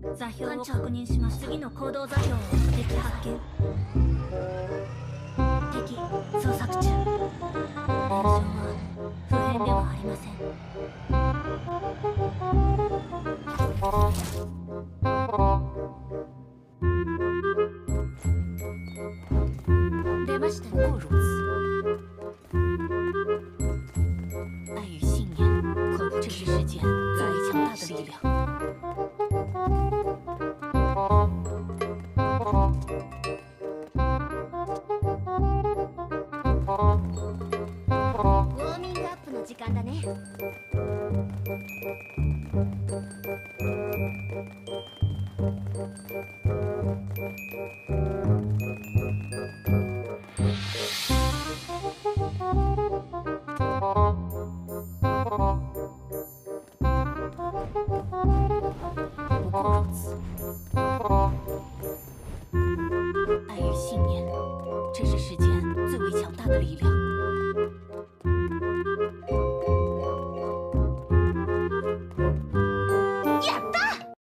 座標を確認します。次の行動座標を敵発見。敵捜索中。炎症は不変ではありません。出ましたね。爱与信念，这是世间最为强大的力量。ウォーミングアップの時間だね。爱与信念，这是世间最为强大的力量。